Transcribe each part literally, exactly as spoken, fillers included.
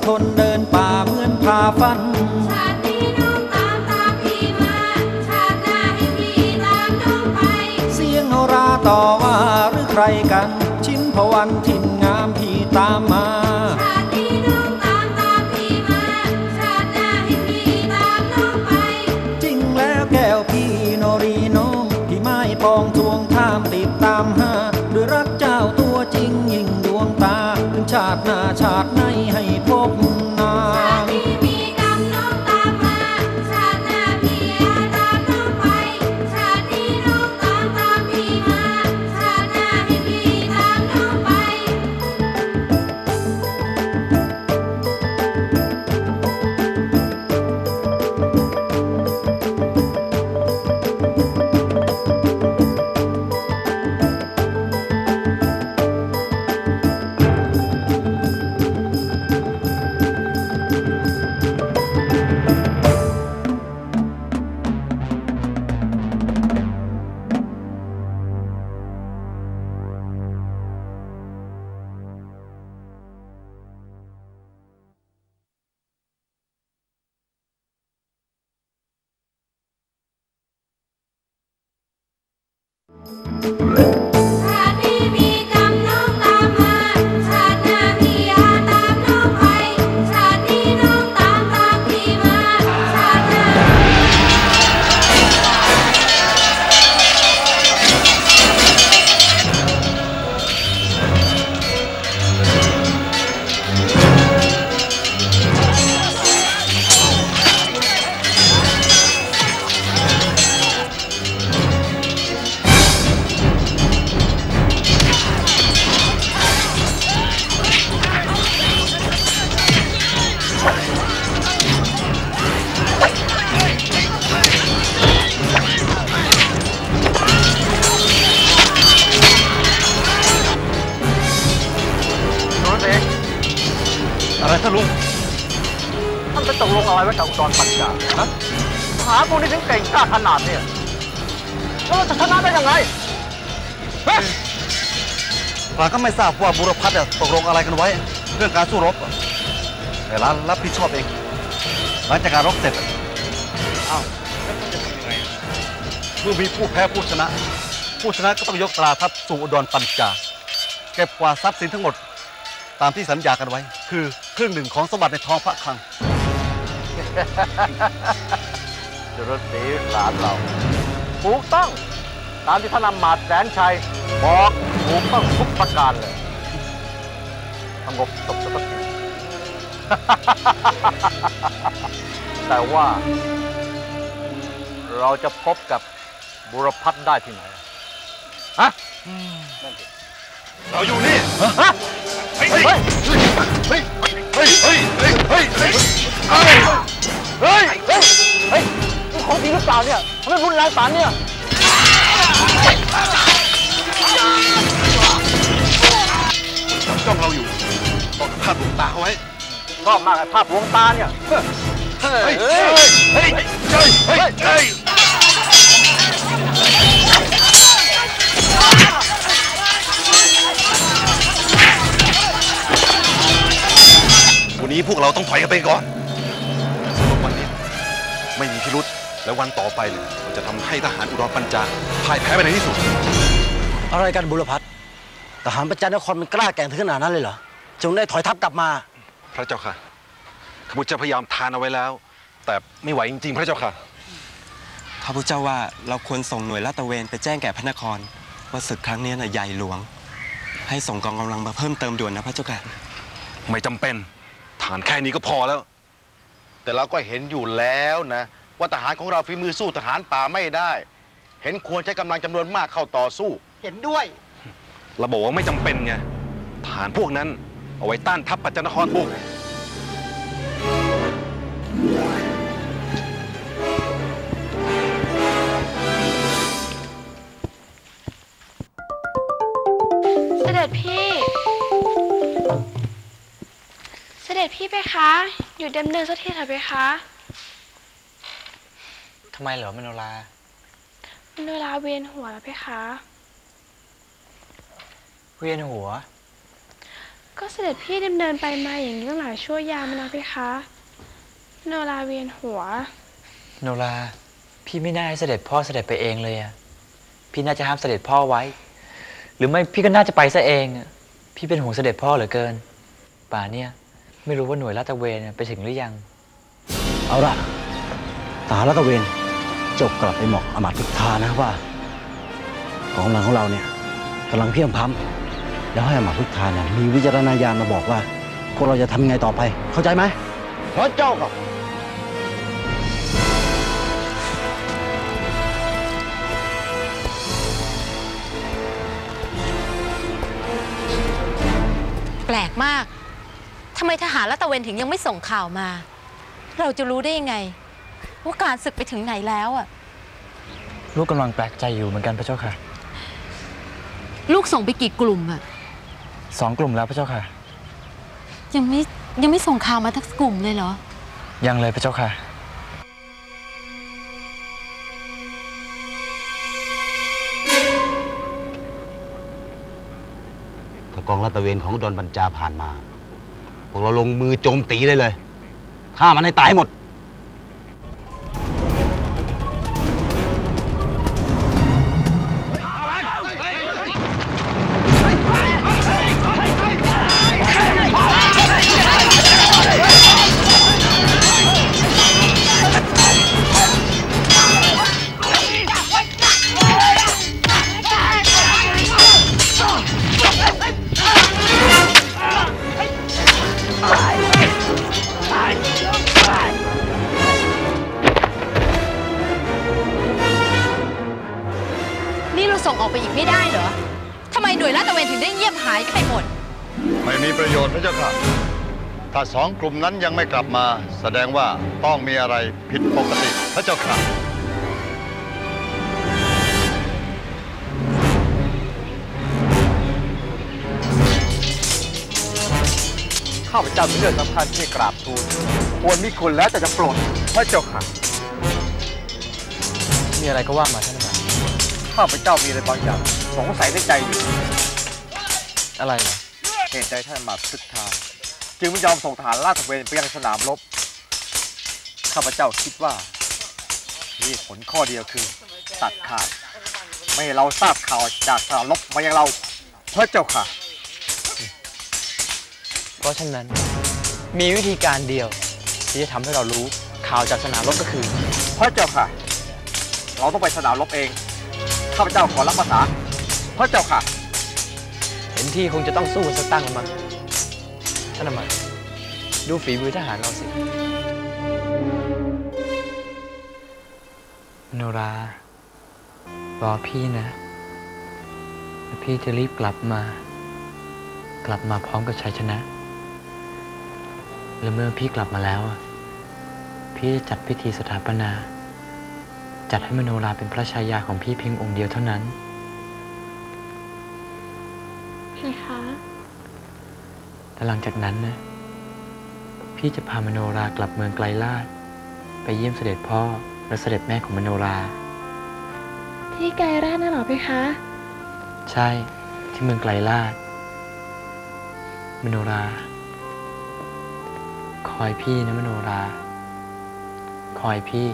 ทนเดินป่าเหมือนพาฟันชาตินี้น้องตามตามพี่มาชาติหน้าให้พี่ตามน้องไปเสียงโนราต่อว่าหรือใครกันชิมพวันถิ่นงามพี่ตามมาชาตินี้น้องตามตามพี่มาชาติหน้าให้พี่ตามน้องไปจริงแล้วแก้วพี่โนรีน้องพี่ไม่ปองทวงท่ามติดตามหาด้วยรักเจ้าตัวจริงยิ่งดวงตาถึงชาติหน้าชาติไหนให้พบนางอะไรท่านลุงท่านไปตกลงอะไรไว้กับอุดรปัญญาฮะทหารพวกนี้ถึงเก่งกล้าขนาดนี้แล้วจะชนะได้ยังไงเราก็ไม่ทราบว่าบุรพัฒน์ตกลงอะไรกันไว้เรื่องการสู้รบแต่ร้านรับผิดชอบเองหลังจากการรบเสร็จอ้าวแล้วจะทำยังไงเมื่อมีผู้แพ้ผู้ชนะผู้ชนะก็ต้องยกตราทัพสู่อุดรปัญญาเก็บกวาดทรัพย์สินทั้งหมดตามที่สัญญากันไว้คือครึ่งหนึ่งของสมบัติในท้องพระคลังจุลศรีหลานเราถูกต้องตามที่ท่านอำมาตย์แสนชัยบอกถูกต้องทุกประการเลยสงบจบสักทีแต่ว่าเราจะพบกับบุรพัฒน์ได้ที่ไหนฮะเราอยู่นี่ฮะเฮ้ยเฮ้ยเฮ้ยเฮ้ยเฮ้ยเฮ้ยเฮ้ยเฮ้ยเฮ้ยเฮ้ยเฮ้ยเฮ้ยนี่ของจริงหรือเปล่าเนี่ยทำไมรุนแรงป่านเนี่ยจับจ้องเราอยู่ต้องภาพดวงตาเอาไว้ชอบมากไอ้ภาพดวงตาเนี่ยเฮ้ยเฮ้ยเฮ้ยเฮ้ยเฮ้ยเฮ้ยวันนี้พวกเราต้องถอยกันไปก่อนวันนี้ไม่มีพิรุธและวันต่อไปเนี่ยเราจะทำให้ทหารอุดรปัญจาพ่ายแพ้ไปในที่สุดอะไรกันบุรพัฒน์ทหารปัญจานครมันกล้าแก่งถึงขนาดนั้นเลยเหรอจงได้ถอยทัพกลับมาพระเจ้าค่ะข้าพเจ้าพยายามทานเอาไว้แล้วแต่ไม่ไหวจริงๆพระเจ้าค่ะข้าพเจ้าว่าเราควรส่งหน่วยลาดตระเวนไปแจ้งแก่พระนครว่าศึกครั้งนี้น่ะใหญ่หลวงให้ส่งกองกำลังมาเพิ่มเติมด่วนนะพระเจ้าค่ะไม่จำเป็นฐานแค่นี้ก็พอแล้วแต่เราก็เห็นอยู่แล้วนะว่าทหารของเราฝีมือสู้ทหารป่าไม่ได้เห็นควรใช้กำลังจำนวนมากเข้าต่อสู้เห็นด้วยเราบอกว่าไม่จำเป็นไงทหารพวกนั้นเอาไว้ต้านทัพปัจจนครบุกเสด็จพี่เสด็จพี่ไปคะหยุดดำเนินสักทีเถอะไปคะทำไมเหรอมโนรามโนราเวียนหัวแล้วไปคะเวียนหัวก็เสด็จพี่ดำเนินไปมาอย่างนี้ตั้งหลายชั่วยามนะพี่คะโนราเวียนหัวโนราพี่ไม่น่าให้เสด็จพ่อเสด็จไปเองเลยอะพี่น่าจะห้ามเสด็จพ่อไว้หรือไม่พี่ก็น่าจะไปซะเองพี่เป็นห่วงเสด็จพ่อเหลือเกินป่าเนี่ยไม่รู้ว่าหน่วยลาดตระเวนไปถึงหรือยังเอาละทหารลาดตระเวนจบกลับไปหมอกอมาตย์พุทธานะว่ากองกำลังของเราเนี่ยกำลังเพียงพร้ำแล้วให้อมาตย์พุทธาเนี่ยมีวิจารณญาณมาบอกว่าพวกเราจะทำไงต่อไปเข้าใจไหมพระเจ้าครับแปลกมากทำไมทหารลาดตระเวนถึงยังไม่ส่งข่าวมาเราจะรู้ได้ยังไงว่าการศึกไปถึงไหนแล้วอ่ะลูกกำลังแปลกใจอยู่เหมือนกันพระเจ้าค่ะลูกส่งไปกี่กลุ่มอ่ะสองกลุ่มแล้วพระเจ้าค่ะยังไม่ยังไม่ส่งข่าวมาทั้งกลุ่มเลยเหรอยังเลยพระเจ้าค่ะถ้ากองลาดตระเวนของอุดรบัญจาผ่านมาพวกเราลงมือโจมตีได้เลยฆ่ามันให้ตายหมดส่งออกไปอีกไม่ได้เหรอทำไมหน่วยลาดตระเวนถึงได้เงียบหายไปหมดไม่มีประโยชน์พระเจ้าค่ะถ้าสองกลุ่มนั้นยังไม่กลับมาแสดงว่าต้องมีอะไรผิดปกติพระเจ้าค่ะข้าพเจ้ามีเรื่องสำคัญที่กราบทูลควรมีคุณแล้วแต่จะโปรดพระเจ้าค่ะมีอะไรก็ว่ามาท่านอาจารย์ข้าพเจ้ามีอะไรบางอย่างสงสัยในใจอยู่อะไรเหรอเหตุใดท่านมาพุทธาจึงไม่ยอมส่งทหารลาดตระเวนไปยังสนามรบข้าพเจ้าคิดว่ามีผลข้อเดียวคือตัดขาดไม่ให้เราทราบข่าวจากสนามรบมายังเราพระเจ้าค่ะเพราะฉะนั้นมีวิธีการเดียวที่จะทำให้เรารู้ข่าวจากสนามรบก็คือพระเจ้าค่ะเราต้องไปสนามรบเองข้าพเจ้าขอรับภาษาพระเจ้าค่ะเห็นที่คงจะต้องสู้สักตั้งละมั้งท่านอำมาตย์ดูฝีมือทหารเราสิโนรารอพี่นะพี่จะรีบกลับมากลับมาพร้อมกับชัยชนะและเมื่อพี่กลับมาแล้วพี่จะจัดพิธีสถาปนาจัดให้มโนราเป็นพระชายาของพี่เพียงองค์เดียวเท่านั้นใช่คะและหลังจากนั้นนะพี่จะพามโนรากลับเมืองไกลลาศไปเยี่ยมเสด็จพ่อและเสด็จแม่ของมโนราที่ไกลลาศน่ะหรอพี่คะใช่ที่เมืองไกลลาศมโนราคอยพี่นะมโนราคอยพี่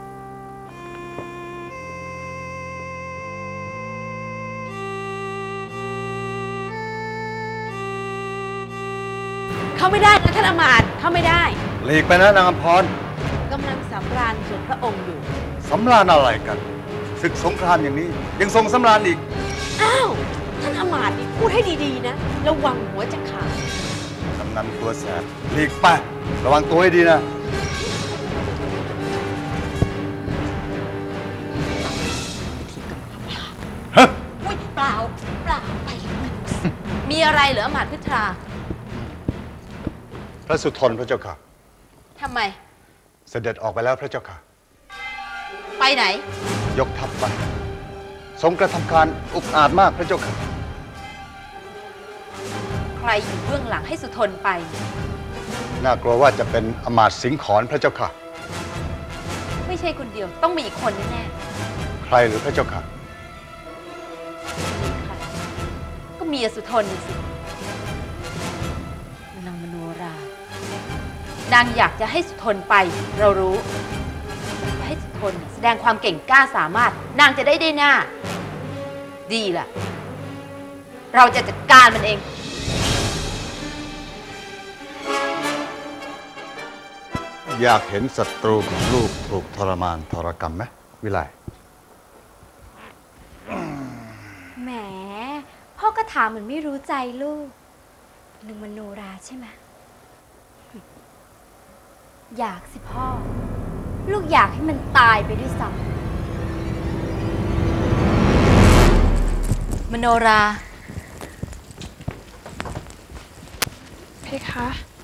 เข้าไม่ได้นะท่านอมาตย์เข้าไม่ได้หลีกไปนะนางอำพรกำลังสำราญส่วนพระองค์อยู่สำราญอะไรกันศึกสงครามอย่างนี้ยังทรงสำราญอีกอ้าวท่านอมาตย์นี่พูดให้ดีๆนะระวังหัวจะขาดกำนันตัวแสบหลีกไประวังตัวให้ดีนะฮะอุ้ยเปล่าเปล่าไปมีอะไรเหรออมาตย์พุทธาพระสุทนพระเจ้าค่ะทำไมเสด็จออกไปแล้วพระเจ้าค่ะไปไหนยกทัพไปทรงกระทำการอุกอาจมากพระเจ้าค่ะใครอยู่เบื้องหลังให้สุทนไปน่ากลัวว่าจะเป็นอมาตย์สิงขรพระเจ้าค่ะไม่ใช่คนเดียวต้องมีอีกคนแน่ใครหรือพระเจ้าค่ะก็เมียสุทนสินางอยากจะให้สุทนไปเรารู้ให้สุทนแสดงความเก่งกล้าสามารถนางจะได้ได้หน้าดีล่ะเราจะจัดการมันเองอยากเห็นศัตรูของลูกถูกทรมานทรกรรมไหมวิไลแหมพ่อก็ถามเหมือนไม่รู้ใจลูกนางมโนราใช่ไหมอยากสิพ่อลูกอยากให้มันตายไปด้วยซ้ำมโนราเพคะ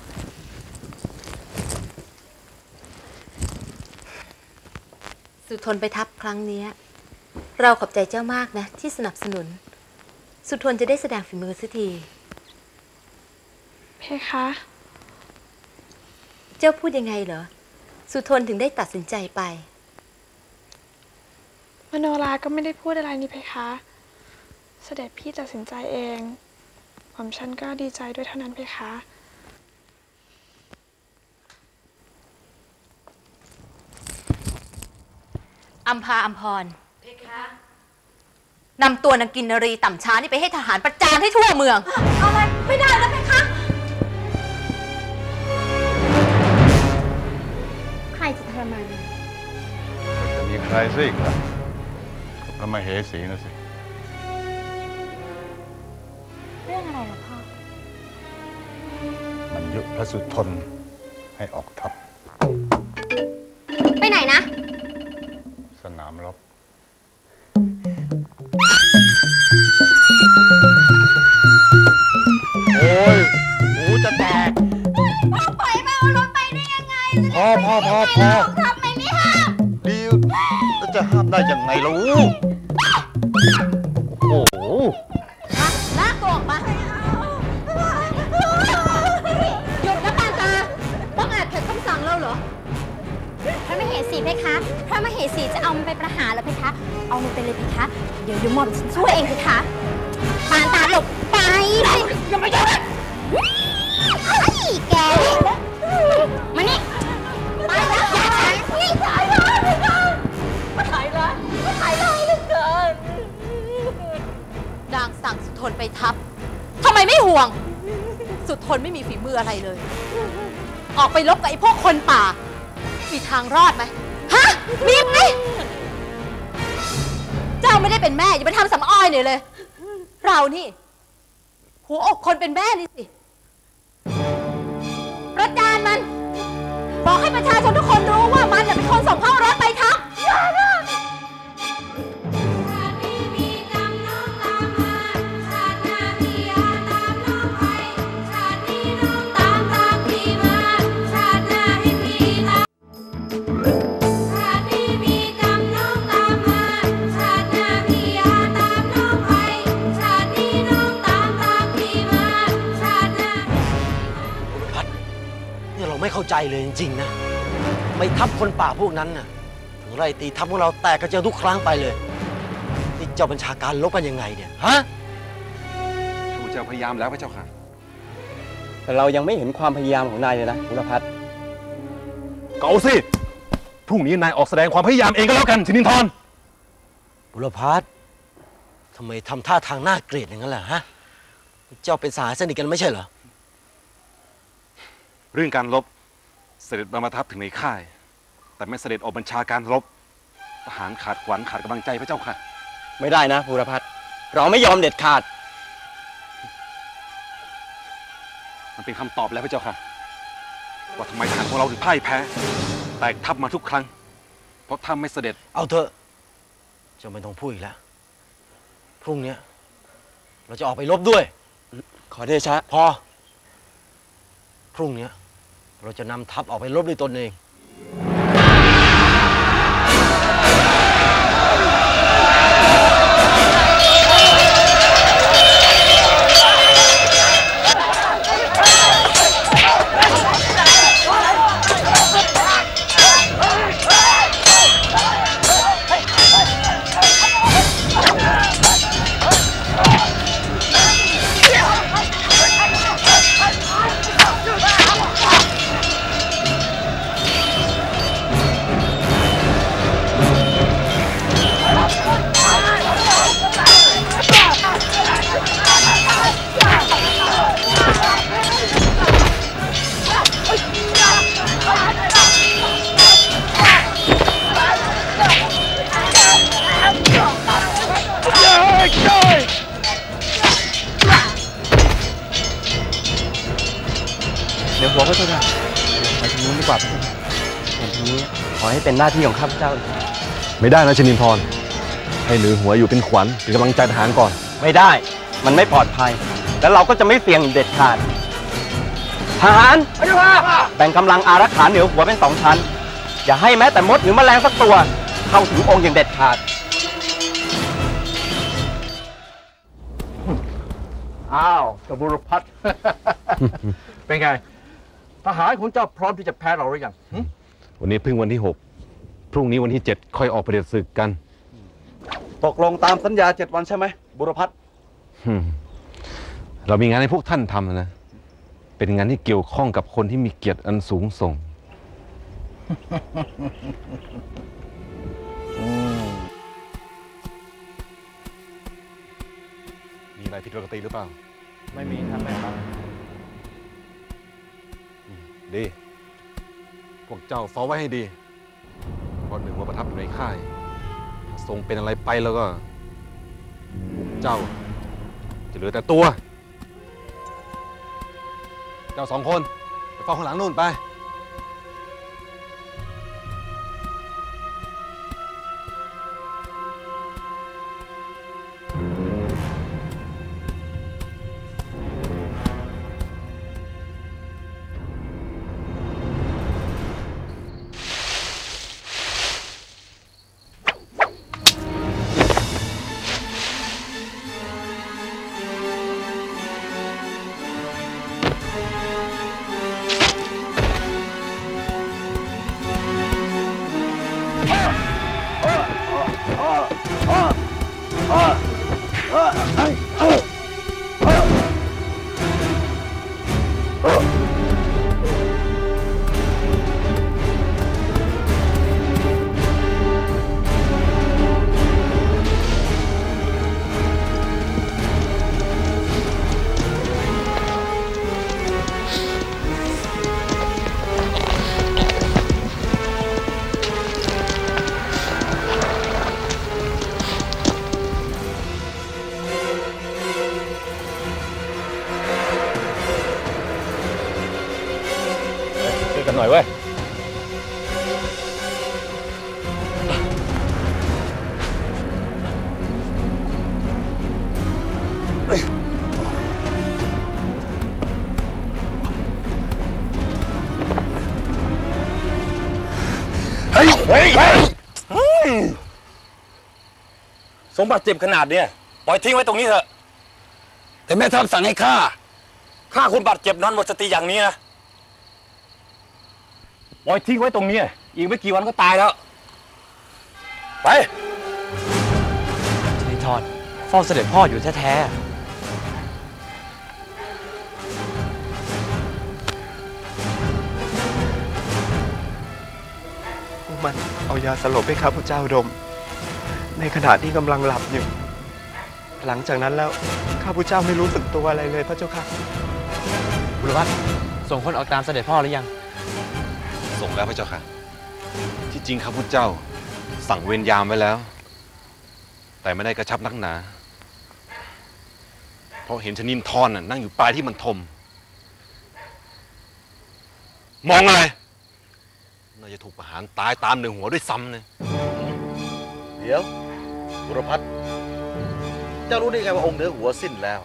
สุทนไปทัพครั้งนี้เราขอบใจเจ้ามากนะที่สนับสนุนสุทนจะได้แสดงฝีมือสักทีเพคะเจ้าพูดยังไงเหรอสุทนถึงได้ตัดสินใจไปมโนราก็ไม่ได้พูดอะไรนี่เพคะ เสด็จพี่ตัดสินใจเองผมฉันก็ดีใจด้วยเท่านั้นเพคะอัมพาอัมพรเพคะนำตัวนางกินนรีต่ำช้านี่ไปให้ทหารประจานให้ทั่วเมืองอะไรไม่ได้แล้วเพคะใครจะทรมานจะมีใครซิอีกล่ะพระมเหสีนะสิเรื่องอะไรล่ะพ่อมันยุพระสุทนให้ออกทัพไปไหนนะสนามรบโอ้ยหูจะแตกพ่อปล่อยมาเอารถไปได้ยังไงพ่อพ่อพ่อพ่อทำไมไม่ห้ามดีแล้วจะห้ามได้ยังไงล่ะวูโอ้โหลากตัวออกมาหยุดนะปานตาต้องอาจขัดคำสั่งเราเหรอพระมเหสีเพคะพระมเหสีจะเอามันไปประหารแล้วเพคะเอามันไปเลยเพคะเดี๋ยวเดี๋ยวหม่อมฉันช่วยเองเพคะปานตาหลบไปอย่ามายุ่งไอ้แกมานี่ไปแล้วอย่าใช้ไม่ใช่เลยเพคะมาถ่ายเลยมาถ่ายเลยเหลือเกินนางสั่งสุทนไปทัพทำไมไม่ห่วงสุทนไม่มีฝีมืออะไรเลยออกไปลบกับไอ้พวกคนป่ามีทางรอดไหมฮะมีไหมเจ้าไม่ได้เป็นแม่อย่าไปทำสำอ้อยหน่อยเลยเรานี่หัวอกคนเป็นแม่นี่สิประจานมันบอกให้ประชาชนทุกคนรู้ว่ามันเป็นคนส่งเข้ารถไปทัพอย่านะไม่เข้าใจเลยจริงๆนะไปทับคนป่าพวกนั้นน่ะถึงไล่ตีทับพวกเราแตกกระเจิงทุกครั้งไปเลยนี่เจ้าบัญชาการลบกันยังไงเนี่ยฮะข้าพเจ้าพยายามแล้วพระเจ้าค่ะแต่เรายังไม่เห็นความพยายามของนายเลยนะบุรพัฒน์เก่าสิพรุ่งนี้นายออกแสดงความพยายามเองก็แล้วกันสินินทรบุรพัฒน์ทำไมทำท่าทางน่าเกลียดอย่างนั้นล่ะฮะเจ้าเป็นสหายสนิทกันไม่ใช่เหรอเรื่องการรบเสด็จมาประทับถึงในค่ายแต่ไม่เสด็จออกบัญชาการรบทหารขาดขวัญขาดกำลังใจพระเจ้าค่ะไม่ได้นะภูรพัฒน์เราไม่ยอมเด็ดขาดมันเป็นคำตอบแล้วพระเจ้าค่ะว่าทำไมทหารของเราถึงพ่ายแพ้แตกทัพมาทุกครั้งเพราะถ้าไม่เสด็จเอาเถอะเจ้าไม่ต้องพูดอีกแล้วพรุ่งนี้เราจะออกไปรบด้วยขอเดชะพอพรุ่งนี้เราจะนำทัพออกไปรบด้วยตนเองพระเจ้าค่ะไปทางนู้นดีกว่าพระเจ้าค่ะส่วนทางนี้ขอให้เป็นหน้าที่ของข้าพเจ้าไม่ได้นะชนินทรให้หนือหัวอยู่เป็นขวัญเป็นกำลังใจทหารก่อนไม่ได้มันไม่ปลอดภัยแล้วเราก็จะไม่เสี่ยงเด็ดขาดทหารแบ่งกำลังอารักขาเหนือหัวเป็นสองชั้นอย่าให้แม้แต่มดหรือแมลงสักตัวเข้าถึงองค์อย่างเด็ดขาดอ้าวกบุรพัฒน์ เป็นไงทหารของเจ้าพร้อมที่จะแพ้เราหรือยังวันนี้เพิ่งวันที่หกพรุ่งนี้วันที่เจ็ดค่อยออกไปเดือดศึกกันตกลงตามสัญญาเจ็ดวันใช่ไหมบุรพัฒน์เรามีงานให้พวกท่านทำนะเป็นงานที่เกี่ยวข้องกับคนที่มีเกียรติอันสูงส่งมีอะไรผิดปกติหรือเปล่าไม่มีครับแม่ครับดีพวกเจ้าเฝ้าไว้ให้ดีพอหนึ่งว่าประทับอยู่ในค่ายถ้าทรงเป็นอะไรไปแล้วก็เจ้าจะเหลือแต่ตัวเจ้าสองคนไปเฝ้าข้างหลังนู่นไปหน่อยเว้ยเฮ้ยเฮ้ยสมบัติเจ็บขนาดเนี้ยปล่อยทิ้งไว้ตรงนี้เถอะแต่แม่ทัพสั่งให้ฆ่าฆ่าคนบาดเจ็บนอนหมดสติอย่างนี้นะปล่อยทิ้งไว้ตรงนี้อีกไม่กี่วันก็ตายแล้วไปชนินทรเฝ้าเสด็จพ่ออยู่แท้ๆมันเอายาสลบให้ข้าพเจ้าดมในขณะที่กำลังหลับอยู่หลังจากนั้นแล้วข้าพเจ้าไม่รู้สึกตัวอะไรเลยพระเจ้าค่ะบุรพัฒน์ส่งคนออกตามเสด็จพ่อหรือยังส่งแล้วพระเจ้าค่ะที่จริงข้าพุทธเจ้าสั่งเวรยามไว้แล้วแต่ไม่ได้กระชับนักหนาเพราะเห็นชนินทรนั่งอยู่ปลายที่มันทมมองอะไรน่าจะถูกประหารตายตามหนึ่งหัวด้วยซ้ำเลยเดี๋ยวบุรพัฒน์เจ้ารู้ได้ไงว่าองค์เหนือหัวสิ้นแล้ว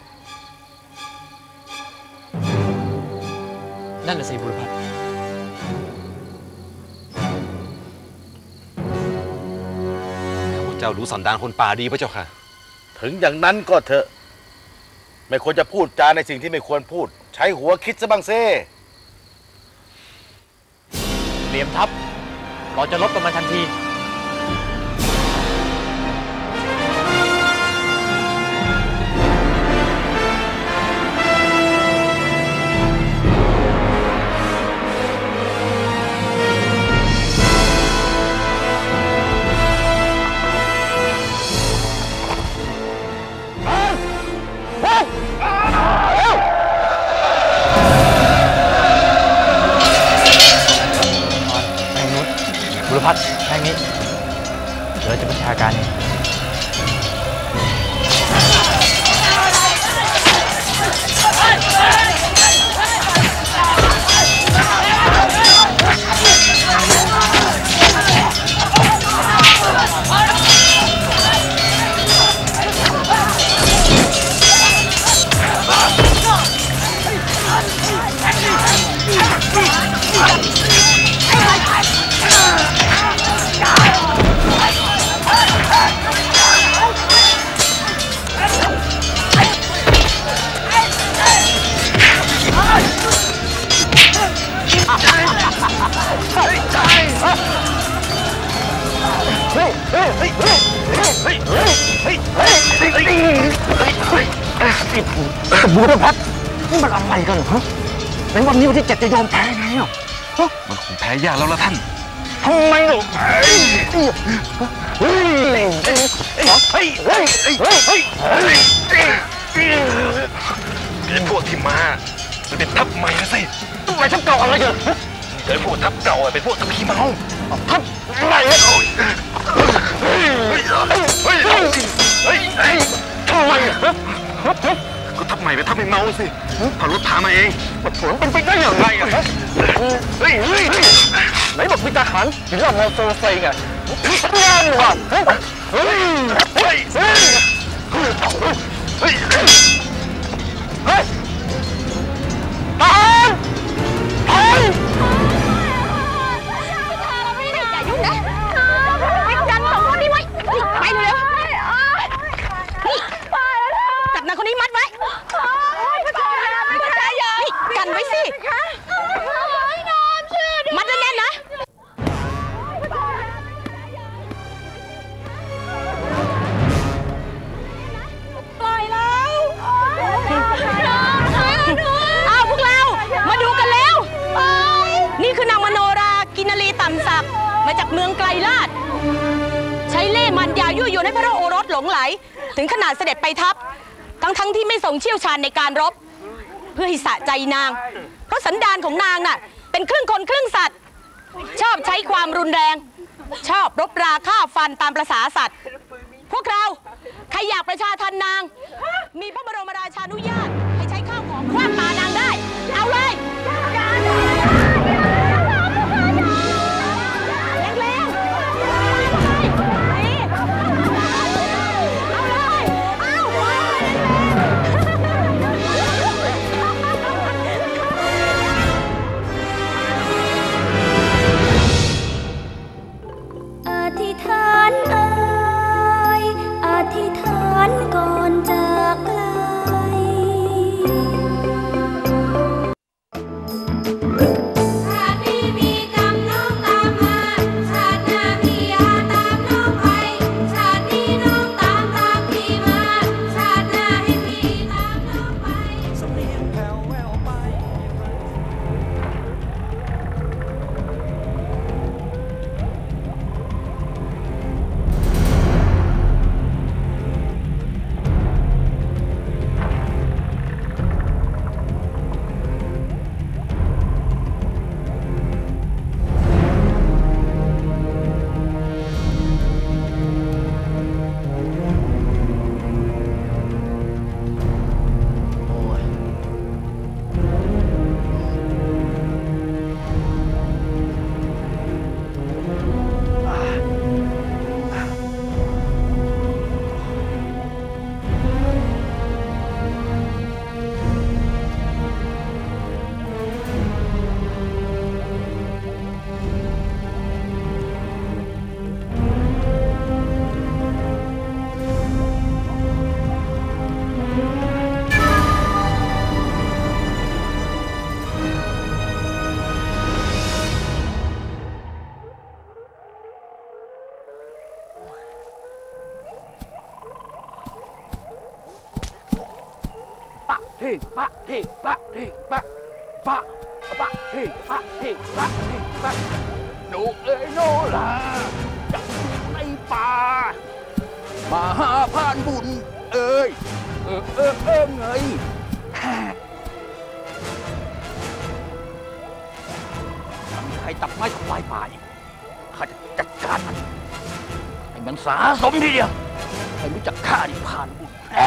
นั่นน่ะสิบุรพัฒน์เจ้ารู้สันดานคนป่าดีพระเจ้าค่ะถึงอย่างนั้นก็เถอะไม่ควรจะพูดจาในสิ่งที่ไม่ควรพูดใช้หัวคิดซะบ้างเซ่เตรียมทัพเราจะลบกันมาทันทีบุรพัฒน์แค่นี้เดี๋ยวจะประชาการเองบูรพัฒน์นี่มันอะไรกันเหรอฮะในวันนี้วันที่เจ็ดจะยอมแพ้ไงอ่ะมันคงแพ้ยากแล้วละท่านทำไมหรอเฮ้ยเล่งเฮ้ยเฮ้ยเฮ้ยเฮ้ยเฮ้ยเป็นพวกที่มาจะเป็นทัพใหม่นะสิทำไมทัพเก่าอะไรกันเกิดพวกทัพเก่าเป็นพวกทัพขี้เมาทัพอะไรเนี่ยเฮ้ยเฮ้ยเฮ้ยเฮ้ยเฮ้ยทำไมก็ทัพใหม่เป็นทัพไม่เมาสิพารถพามาเองมันผลเป็นไปได้อย่างไรอ่ะเฮ้ยเฮ้ยไหนบอกมีทหารถึงเรามาโซเซไงทำงานอยู่อ่ะเฮ้ยเฮ้ยเฮ้ยเฮ้ยเฮ้ยเฮ้ยเฮ้ยทหารเฮ้ยอย่ายุ่งนะไปกันสองคนนี้ไว้ไปเร็วนี่จับนางคนนี้มัดไว้กันไว้สิมัดแน่นๆนะปล่อยแล้วอ้าวพวกเรามาดูกันแล้วนี่คือนางมโนรากินรีต่ำศักดิ์มาจากเมืองไกลลาดใช้เล่ห์มันยายั่วยวนให้พระโอรสหลงไหลถึงขนาดเสด็จไปทัพทั้งทั้งที่ไม่ทรงเชี่ยวชาญในการรบเพื่อให้สะใจนางเพราะสันดานของนางน่ะเป็นครึ่งคนครึ่งสัตว์ชอบใช้ความรุนแรงชอบรบราฆ่าฟันตามประสาสัตว์พวกเราใครอยากประชาทันนางมีพระบรมราชานุญาตให้ใช้ข้าวของคว้างปานางได้เอาเลยอธิษฐานเอ่ยอธิษฐานก่อนจากไกลชาตินี้มีกรรมน้องตามมาชาติหน้าพี่อาตามน้องไปชาตินี้น้องตามตามพี่มาชาติหน้าให้พี่ตามน้องไปสำเนียงแผ่วแววไปเฮ้ปะเฮ้ปะเฮ้ปะปะปะเฮ้ปะเฮ้ปะเฮ้ปะโนเอ้ยโนลาจับในป่ามาหาพานบุญเอ้ยเออเออเออไงใครตัดไม้ทำลายป่าอีกข้าจะจัดการมันให้มันสาสมทีเดียวให้รู้จักข้าดิพานบุญนะ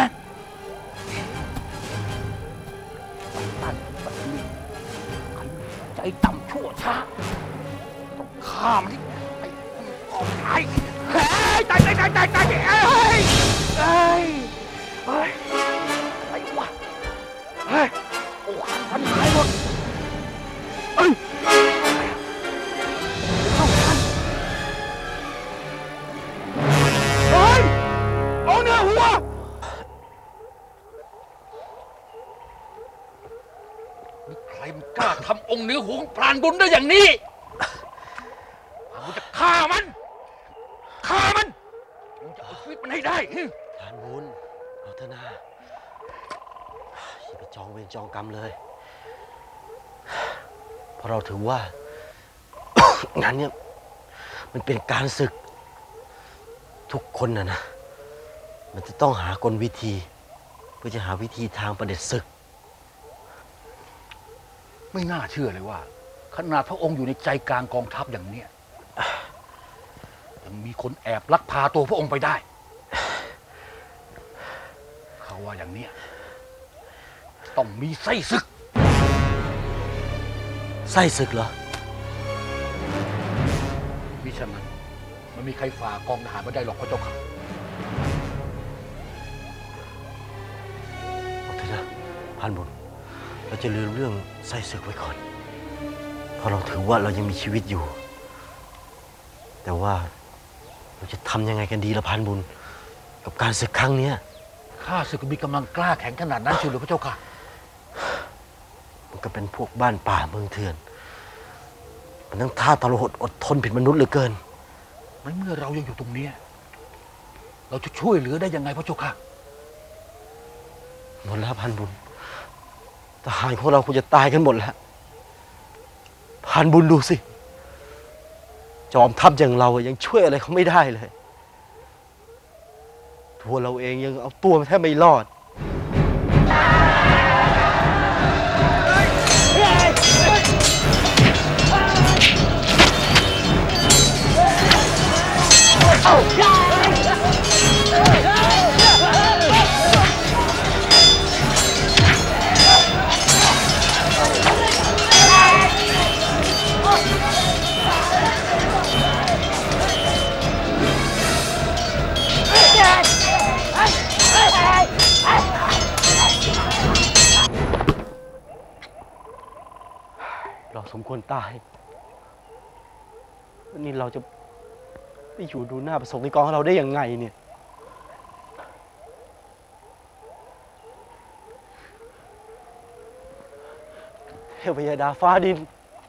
ใจต่ำชั่วช้าต้องฆ่ามันที่ไอ้ออกตายเฮ้ยตายตายตายตายตายเฮ้ยเฮ้ยเฮ้ยอะไรวะเฮ้ยโอ้ขันพันหายหมดเฮ้ยเข้าขันเฮ้ยเอาเนื้อหัวใครมันกล้าทำองค์เนื้อหัวของพรานบุญได้อย่างนี้พรานบุญจะฆ่ามันฆ่ามันผมจะเอาชีวิตมันให้ได้พรานบุญเอาเถอะนะเวรจองกรรมเลยเพราะเราถือว่า งานเนี้ยมันเป็นการศึกทุกคนนะนะมันจะต้องหากลวิธีเพื่อจะหาวิธีทางประเด็จศึกไม่น่าเชื่อเลยว่าขนาดพระองค์อยู่ในใจกลางกองทัพอย่างเนี้ยยังมีคนแอบลักพาตัวพระองค์ไปได้เขาว่าอย่างเนี้ยต้องมีไส้ศึกไส้ศึกเหรอมิฉะนั้นมันมีใครฝ่ากองทหารมาได้หรอกพระเจ้าค่ะโอเคนะพันบุญเราจะลืมเรื่องไส้ศึกไว้ก่อนเพราะเราถือว่าเรายังมีชีวิตอยู่แต่ว่าเราจะทำยังไงกันดีละพันบุญกับการศึกครั้งนี้ข้าศึกมีกำลังกล้าแข็งขนาดนั้นเชียวหรือพระเจ้าค่ะมันก็เป็นพวกบ้านป่าเมืองเถื่อนมันทั้งท่าทรหดอดทนผิดมนุษย์เหลือเกินในเมื่อเรายังอยู่ตรงนี้เราจะช่วยเหลือได้ยังไงพระเจ้าค่ะหมดแล้วพันบุญทหารของเราคงจะตายกันหมดแล้วพันบุญดูสิจอมทัพอย่างเรายังช่วยอะไรเขาไม่ได้เลยตัวเราเองยังเอาตัวแทบไม่รอดเราสมควรตายวันนี้เราจะไปอยู่ดูหน้าประสงค์ในกองของเราได้ยังไงเนี่ยเทพยดาฟ้าดิน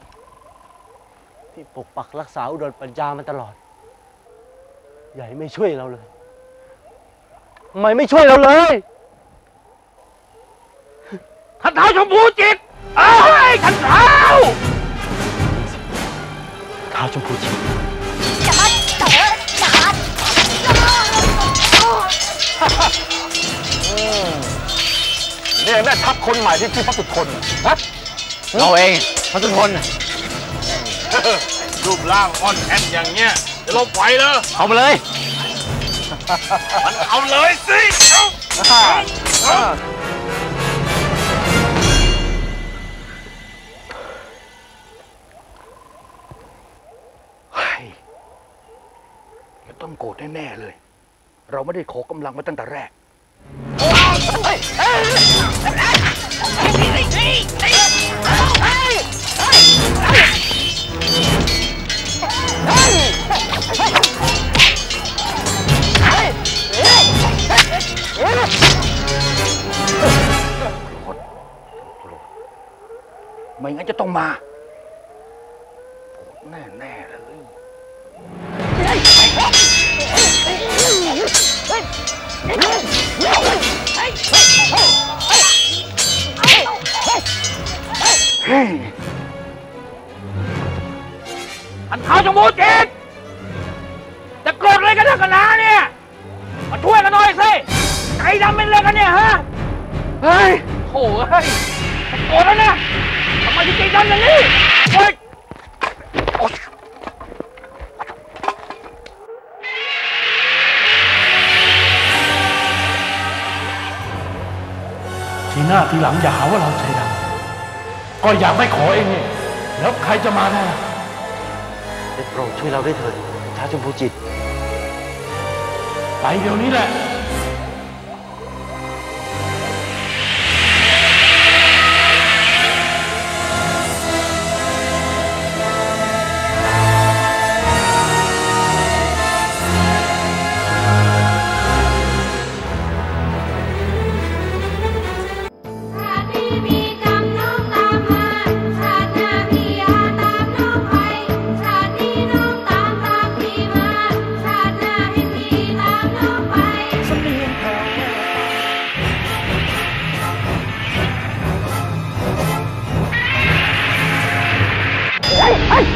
ที่ปกปักรักษาอุดรปัญญามาตลอดใหญ่ไม่ช่วยเราเลยทำไมไม่ช่วยเราเลยท่านท้าวชมพูจิตเอ้ยท่านท้าวท้าวชมพูจิตอย่ามาเตะอย่านี่แม่ทัพคนใหม่ที่ชื่อพระสุทนฮะเราเองพระสุทนรูปร่างอ่อนแอดอย่างเงี้ยจะลบไหวเหรอเอามาเลยมันเอาเลยสิต้องโกรธแน่ๆเลยเราไม่ได้ขอกำลังมาตั้งแต่แรกไม่งั้นจะต้องมาแน่ๆเลยอันท้าวชมพูจิตจะโกรธอะไรกันนักหนาเนี่ยมาช่วยกันหน่อยสิใจดำเป็นอะไรกันเนี่ยฮะเฮ้ยโถ่เฮ้ยโกรธแล้วนะทำไมถึงใจดำอย่างนี้เฮ้ยทีหน้าทีหลังอย่าหาว่าเราใจดำก็อยากไม่ขอเองนี่แล้วใครจะมาได้ได้โปรดช่วยเราด้วยเถิดท้าวชมพูจิตไปเดี๋ยวนี้แหละ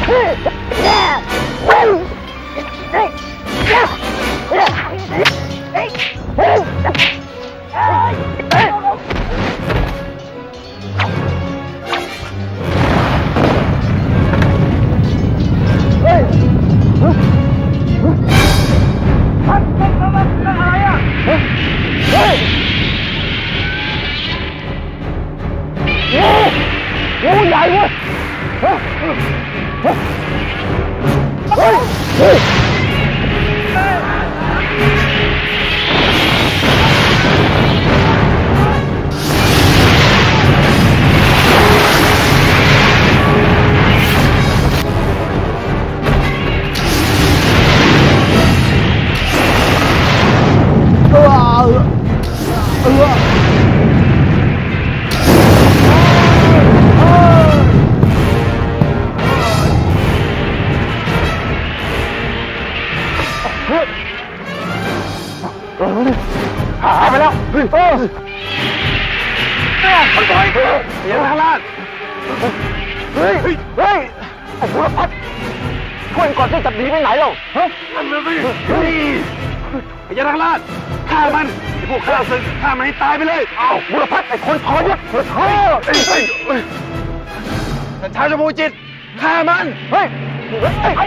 หายไปแล้วเฮ้ยเออมันต่อยเดี๋ยวทางล่างเฮ้ยเฮ้ยเฮ้ยไอ้บุรพัฒน์ช่วยก่อนที่จะหนีไปไหนเราฮะนั่นเลยเฮ้ยไอ้ยาทางล่างฆ่ามันไอ้พวกข้าศึกฆ่ามันให้ตายไปเลยอ้าวบุรพัฒน์ไอ้คนทรยศเฮ้ยเฮ้ยเฮ้ยเฮ้ยแต่ชาวชมพูจิตฆ่ามันเฮ้ยเฮ้ย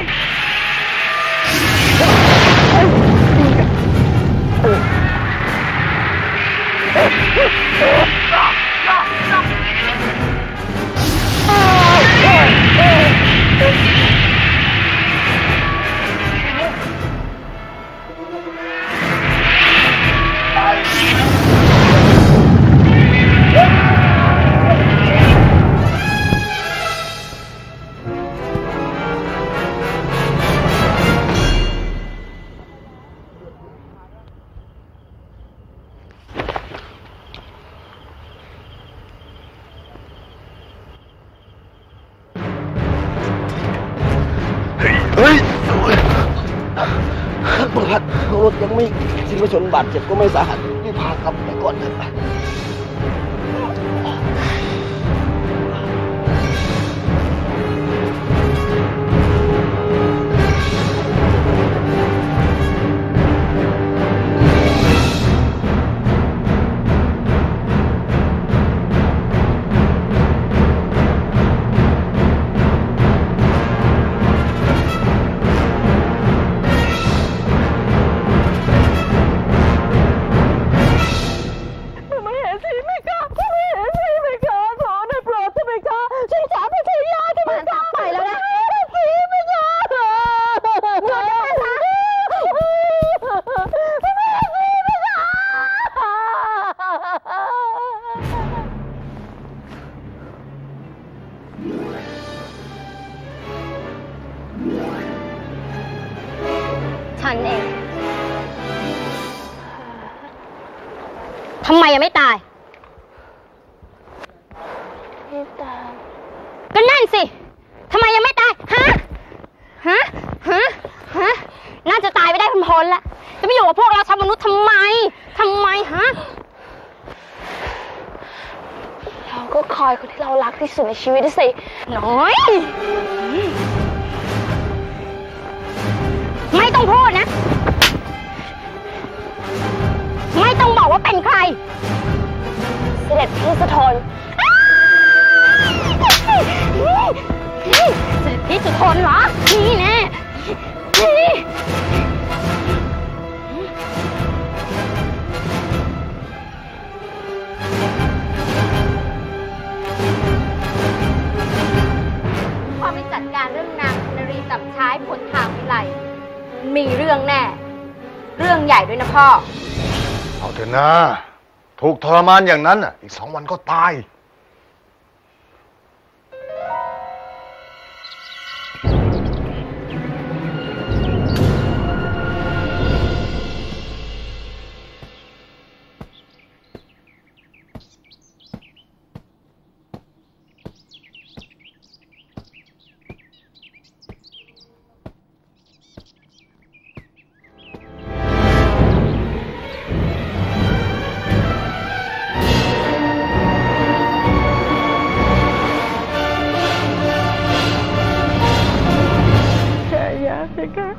เฮ้ยบุรพัฒน์รถยังไม่สิ้นประชนบาดเจ็บก็ไม่สาหัสรีบพากลับไปก่อนเถอะฉันเองทำไมยังไม่ตายไม่ตายก็นั่นสิทำไมยังไม่ตายฮะฮะฮะฮะน่าจะตายไม่ได้พ้นๆแล้วจะไม่อยู่กับพวกเราชาวมนุษย์ทำไมทำไมฮะเราก็คอยคนที่เรารักที่สุดในชีวิตสิน้อยไม่ต้องพูดนะไม่ต้องบอกว่าเป็นใครเสด็จพี่สุทนเสด็จพี่สุทนเหรอนี่แน่พอไปจัดการเรื่องนางพนรีจับช้ายพลทางวิไลมีเรื่องแน่เรื่องใหญ่ด้วยนะพ่อเอาเถอะนะถูกทรมานอย่างนั้นอ่ะอีกสองวันก็ตายเพคะ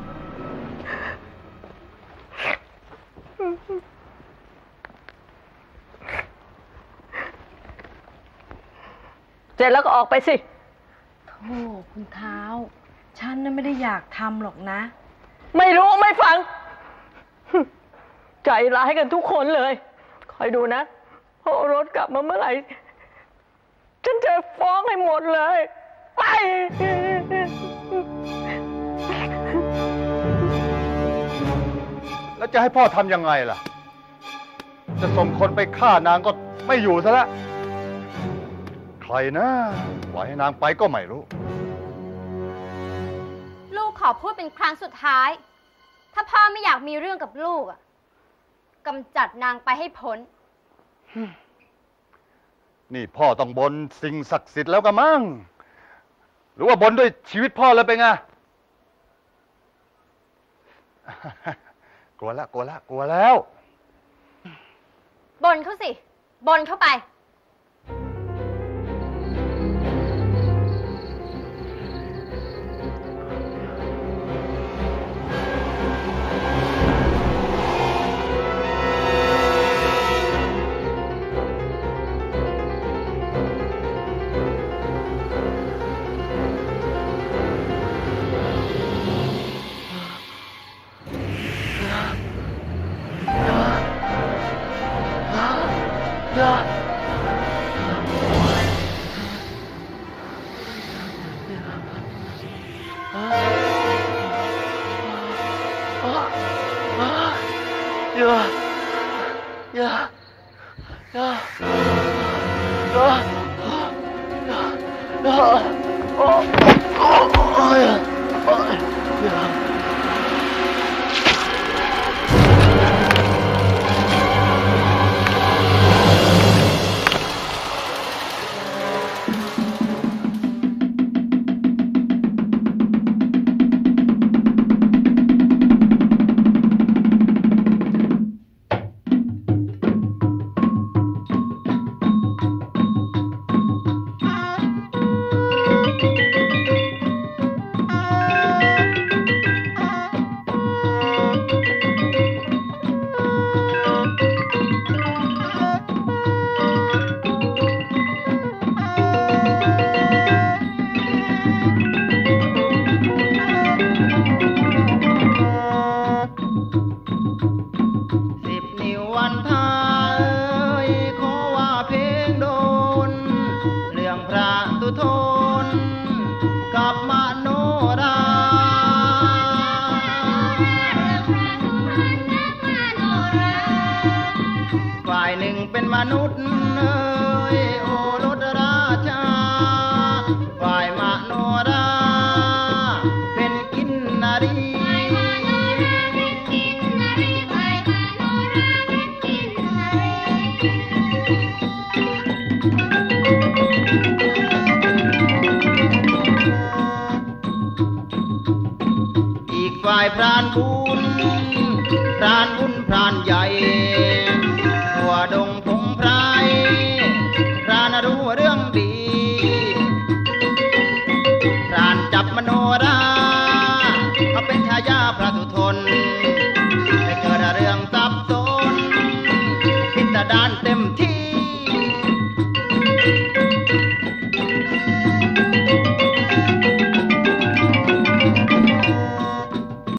เสร็จแล้วก็ออกไปสิโธ่คุณเท้าฉันน่ะไม่ได้อยากทำหรอกนะ ไม่รู้ไม่ฟังใจร้ายกันทุกคนเลยคอยดูนะพอรถกลับมาเมื่อไหร่ฉันจะฟ้องให้หมดเลยไปแล้วจะให้พ่อทำยังไงล่ะจะส่งคนไปฆ่านางก็ไม่อยู่ซะแล้วใครนะปล่อยให้นางไปก็ไม่รู้ลูกขอพูดเป็นครั้งสุดท้ายถ้าพ่อไม่อยากมีเรื่องกับลูกอะกำจัดนางไปให้พ้นนี่พ่อต้องบนสิ่งศักดิ์สิทธิ์แล้วกันมั้งหรือว่าบนด้วยชีวิตพ่อเลยไปไงกลัวละกลัวละกลัวแล้วบนเขาสิบนเข้าไปพรานบุญพรานบุญ